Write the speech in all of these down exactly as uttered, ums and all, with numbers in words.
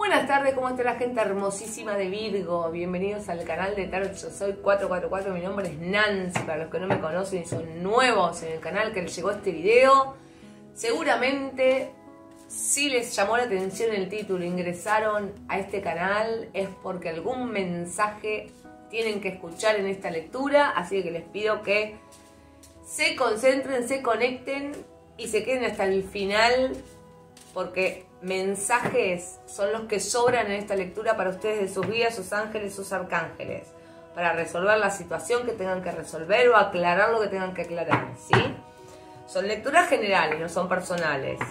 buenas tardes, ¿cómo está la gente hermosísima de Virgo? Bienvenidos al canal de Tarot. Yo soy cuatro cuatro cuatro, mi nombre es Nancy. Para los que no me conocen y son nuevos en el canal que les llegó este video, seguramente si les llamó la atención el título, ingresaron a este canal, es porque algún mensaje tienen que escuchar en esta lectura. Así que les pido que se concentren, se conecten y se queden hasta el final, porque mensajes son los que sobran en esta lectura para ustedes de sus guías, sus ángeles, sus arcángeles, para resolver la situación que tengan que resolver o aclarar lo que tengan que aclarar, ¿sí? Son lecturas generales, no son personales.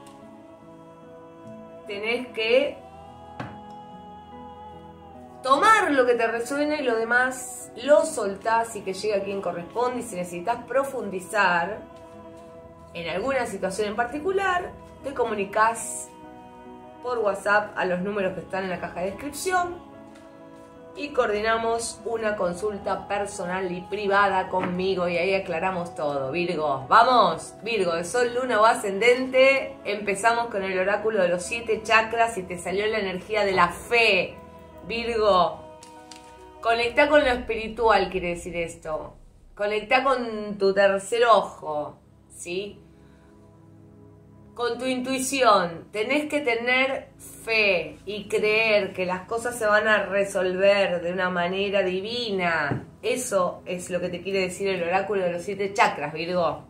Tenés que tomar lo que te resuena y lo demás lo soltás y que llegue a quien corresponde. Y si necesitas profundizar en alguna situación en particular, te comunicas por WhatsApp a los números que están en la caja de descripción y coordinamos una consulta personal y privada conmigo y ahí aclaramos todo. Virgo, vamos, Virgo, de Sol, Luna o Ascendente. Empezamos con el oráculo de los siete chakras y te salió la energía de la fe, Virgo. Conecta con lo espiritual, quiere decir esto. Conecta con tu tercer ojo, ¿sí? Con tu intuición. Tenés que tener fe y creer que las cosas se van a resolver de una manera divina. Eso es lo que te quiere decir el oráculo de los siete chakras, Virgo.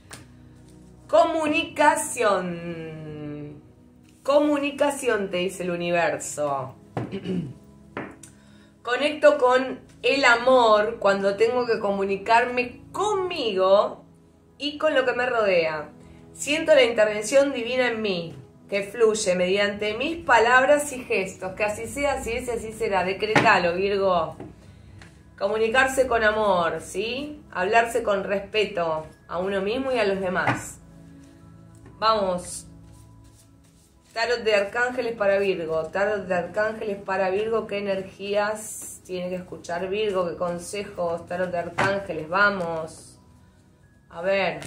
Comunicación. Comunicación, te dice el universo. Conecto con el amor cuando tengo que comunicarme conmigo y con lo que me rodea. Siento la intervención divina en mí, que fluye mediante mis palabras y gestos. Que así sea, así es y así será. Decretalo, Virgo. Comunicarse con amor, ¿sí? Hablarse con respeto a uno mismo y a los demás. Vamos. Tarot de arcángeles para Virgo. Tarot de arcángeles para Virgo. ¿Qué energías tiene que escuchar Virgo? ¿Qué consejos? Tarot de arcángeles. Vamos. A ver.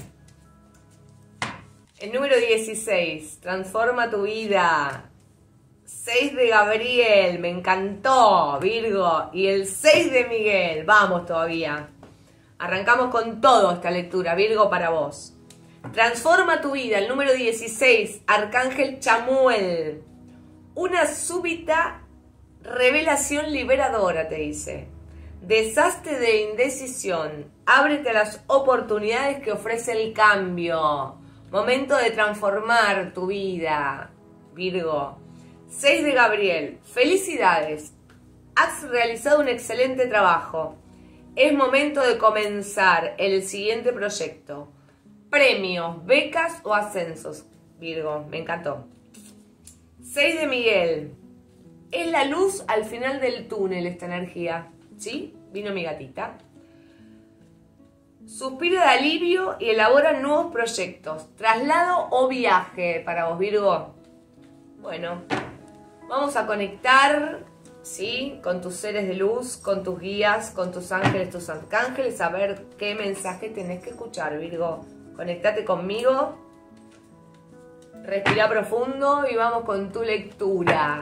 El número dieciséis, transforma tu vida. seis de Gabriel, me encantó, Virgo. Y el seis de Miguel, vamos todavía. Arrancamos con todo esta lectura, Virgo, para vos. Transforma tu vida, el número dieciséis, Arcángel Chamuel. Una súbita revelación liberadora, te dice. Deshazte de indecisión, ábrete a las oportunidades que ofrece el cambio. Momento de transformar tu vida, Virgo. seis de Gabriel. Felicidades. Has realizado un excelente trabajo. Es momento de comenzar el siguiente proyecto. Premios, becas o ascensos, Virgo. Me encantó. seis de Miguel. Es la luz al final del túnel esta energía. ¿Sí? Vino mi gatita. Suspiro de alivio y elabora nuevos proyectos. Traslado o viaje para vos, Virgo. Bueno, vamos a conectar, ¿sí? Con tus seres de luz, con tus guías, con tus ángeles, tus arcángeles, a ver qué mensaje tenés que escuchar, Virgo. Conectate conmigo. Respira profundo y vamos con tu lectura.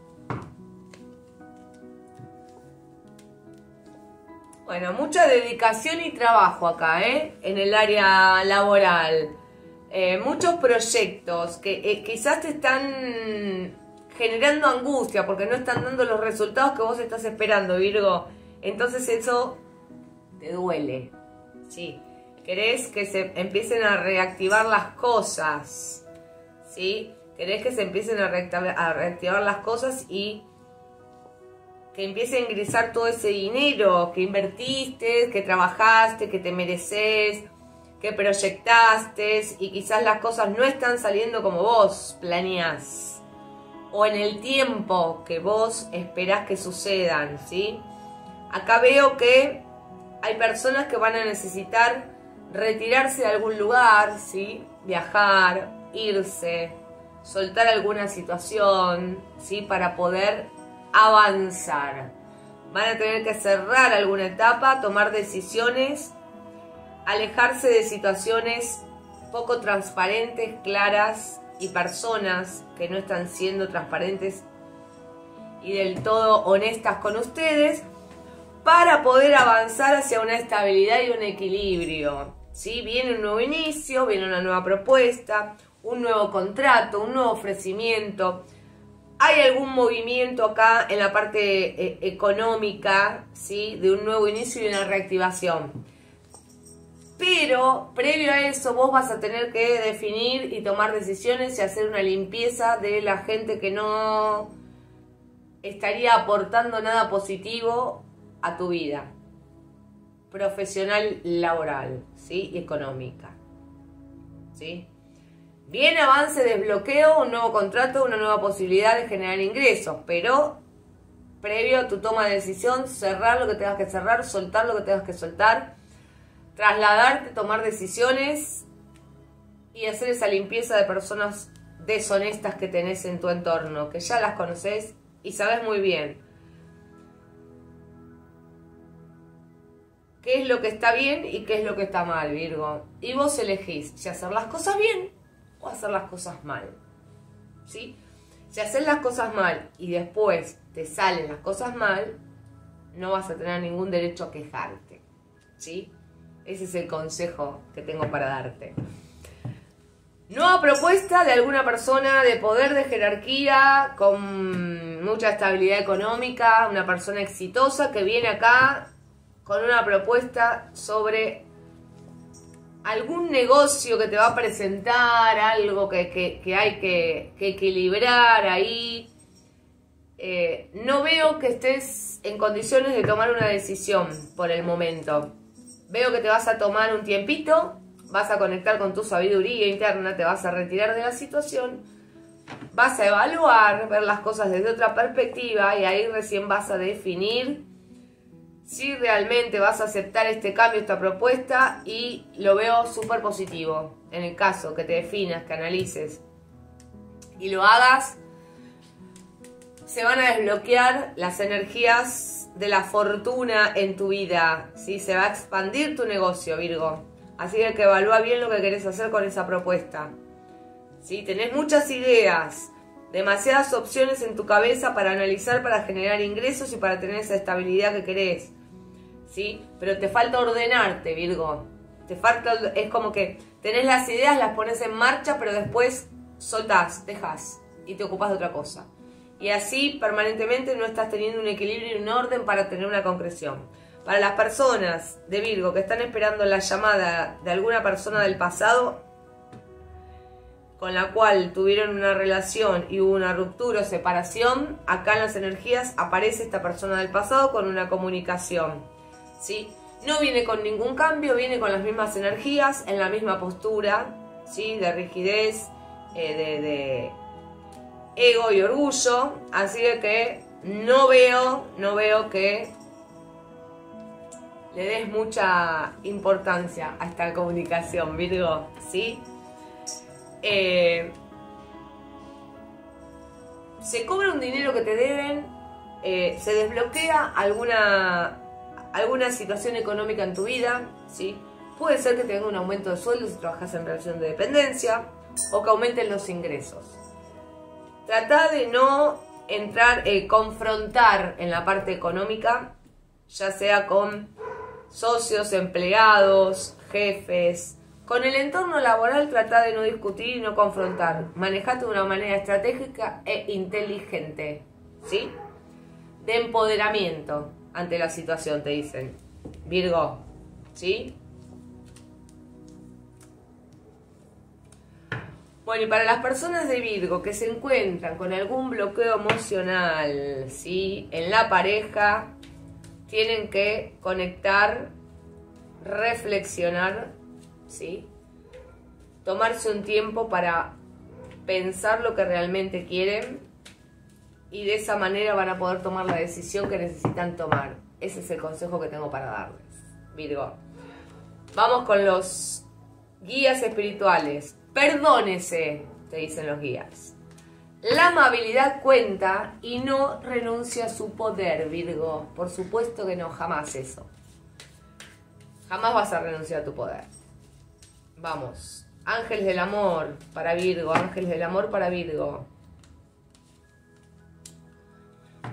Bueno, mucha dedicación y trabajo acá, ¿eh? En el área laboral. Eh, muchos proyectos que eh, quizás te están generando angustia porque no están dando los resultados que vos estás esperando, Virgo. Entonces eso te duele, ¿sí? Querés que se empiecen a reactivar las cosas, ¿sí? Querés que se empiecen a reactivar, a reactivar las cosas y que empiece a ingresar todo ese dinero que invertiste, que trabajaste, que te mereces, que proyectaste y quizás las cosas no están saliendo como vos planeás o en el tiempo que vos esperás que sucedan, ¿sí? Acá veo que hay personas que van a necesitar retirarse de algún lugar, ¿sí? Viajar, irse, soltar alguna situación, ¿sí? Para poder avanzar. Van a tener que cerrar alguna etapa, tomar decisiones, alejarse de situaciones poco transparentes, claras y personas que no están siendo transparentes y del todo honestas con ustedes para poder avanzar hacia una estabilidad y un equilibrio, ¿sí? Viene un nuevo inicio, viene una nueva propuesta, un nuevo contrato, un nuevo ofrecimiento. Hay algún movimiento acá en la parte eh, económica, ¿sí? De un nuevo inicio y una reactivación. Pero previo a eso vos vas a tener que definir y tomar decisiones y hacer una limpieza de la gente que no estaría aportando nada positivo a tu vida profesional, laboral, ¿sí? Y económica, ¿sí? Viene avance, desbloqueo, un nuevo contrato, una nueva posibilidad de generar ingresos, pero previo a tu toma de decisión, cerrar lo que tengas que cerrar, soltar lo que tengas que soltar, trasladarte, tomar decisiones y hacer esa limpieza de personas deshonestas que tenés en tu entorno, que ya las conoces y sabes muy bien qué es lo que está bien y qué es lo que está mal, Virgo. Y vos elegís si hacer las cosas bien o hacer las cosas mal, ¿sí? Si haces las cosas mal y después te salen las cosas mal, no vas a tener ningún derecho a quejarte, ¿sí? Ese es el consejo que tengo para darte. Nueva propuesta de alguna persona de poder, de jerarquía, con mucha estabilidad económica, una persona exitosa que viene acá con una propuesta sobre algún negocio que te va a presentar, algo que, que, que hay que, que equilibrar ahí. Eh, no veo que estés en condiciones de tomar una decisión por el momento. Veo que te vas a tomar un tiempito, vas a conectar con tu sabiduría interna, te vas a retirar de la situación, vas a evaluar, ver las cosas desde otra perspectiva y ahí recién vas a definir si realmente vas a aceptar este cambio, esta propuesta, y lo veo súper positivo. En el caso que te definas, que analices y lo hagas, se van a desbloquear las energías de la fortuna en tu vida, ¿sí? Se va a expandir tu negocio, Virgo. Así que, que evalúa bien lo que querés hacer con esa propuesta, ¿sí? Tenés muchas ideas, demasiadas opciones en tu cabeza para analizar, para generar ingresos y para tener esa estabilidad que querés, ¿sí? Pero te falta ordenarte, Virgo. Te falta, es como que tenés las ideas, las pones en marcha, pero después soltás, dejás y te ocupás de otra cosa. Y así permanentemente no estás teniendo un equilibrio y un orden para tener una concreción. Para las personas de Virgo que están esperando la llamada de alguna persona del pasado con la cual tuvieron una relación y hubo una ruptura o separación, acá en las energías aparece esta persona del pasado con una comunicación, ¿sí? No viene con ningún cambio, viene con las mismas energías, en la misma postura, ¿sí? De rigidez, eh, de, de ego y orgullo, así que no veo, no veo que le des mucha importancia a esta comunicación, Virgo, ¿sí? Eh, se cobra un dinero que te deben, eh, se desbloquea alguna, alguna situación económica en tu vida, ¿sí? Puede ser que tenga un aumento de sueldo si trabajas en relación de dependencia o que aumenten los ingresos. Trata de no entrar, eh, confrontar en la parte económica, ya sea con socios, empleados, jefes. Con el entorno laboral trata de no discutir y no confrontar. Manejate de una manera estratégica e inteligente, ¿sí? De empoderamiento ante la situación, te dicen, Virgo, ¿sí? Bueno, y para las personas de Virgo que se encuentran con algún bloqueo emocional, ¿sí? En la pareja, tienen que conectar, reflexionar, ¿sí? Tomarse un tiempo para pensar lo que realmente quieren y de esa manera van a poder tomar la decisión que necesitan tomar. Ese es el consejo que tengo para darles, Virgo. Vamos con los guías espirituales. Perdónese, te dicen los guías. La amabilidad cuenta y no renuncia a su poder, Virgo. Por supuesto que no, jamás eso. Jamás vas a renunciar a tu poder. Vamos. Ángeles del amor para Virgo, ángeles del amor para Virgo.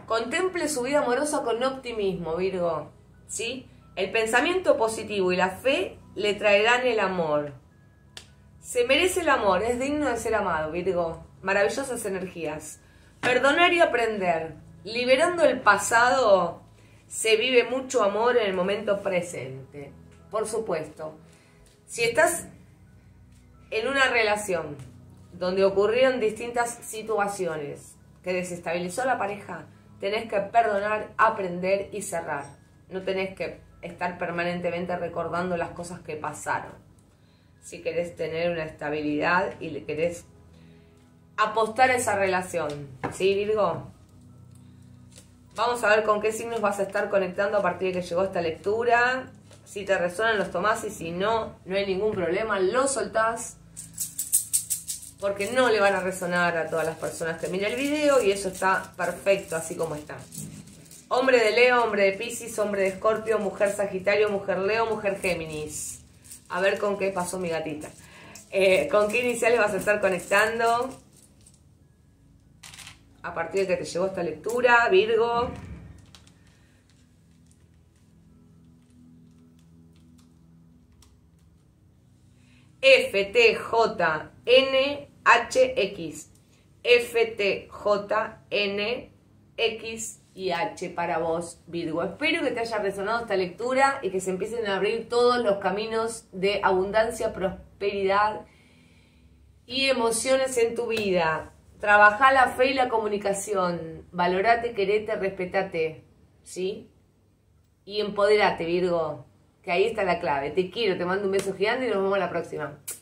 Contemple su vida amorosa con optimismo, Virgo, ¿sí? El pensamiento positivo y la fe le traerán el amor. Se merece el amor, es digno de ser amado, Virgo. Maravillosas energías. Perdonar y aprender. Liberando el pasado, se vive mucho amor en el momento presente. Por supuesto. Si estás en una relación donde ocurrieron distintas situaciones que desestabilizó a la pareja, tenés que perdonar, aprender y cerrar. No tenés que estar permanentemente recordando las cosas que pasaron. Si querés tener una estabilidad y le querés apostar a esa relación. ¿Sí, Virgo? Vamos a ver con qué signos vas a estar conectando a partir de que llegó esta lectura. Si te resuenan, los tomás, y si no, no hay ningún problema, los soltás. Porque no le van a resonar a todas las personas que miran el video, y eso está perfecto así como está. Hombre de Leo, hombre de Piscis, hombre de Escorpio, mujer Sagitario, mujer Leo, mujer Géminis. A ver con qué pasó mi gatita. Eh, ¿Con qué iniciales vas a estar conectando a partir de que te llegó esta lectura, Virgo? F T J N H X. F T J N X y H para vos, Virgo. Espero que te haya resonado esta lectura y que se empiecen a abrir todos los caminos de abundancia, prosperidad y emociones en tu vida. Trabajá la fe y la comunicación. Valorate, querete, respetate, ¿sí? Y empoderate, Virgo, que ahí está la clave. Te quiero, te mando un beso gigante y nos vemos la próxima.